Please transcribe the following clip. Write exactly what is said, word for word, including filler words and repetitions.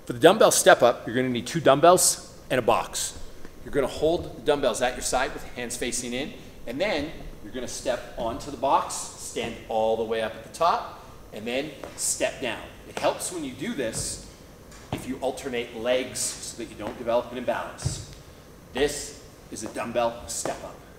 For the dumbbell step up, you're gonna need two dumbbells and a box. You're gonna hold the dumbbells at your side with hands facing in, and then you're gonna step onto the box, stand all the way up at the top, and then step down. It helps when you do this if you alternate legs so that you don't develop an imbalance. This is a dumbbell step up.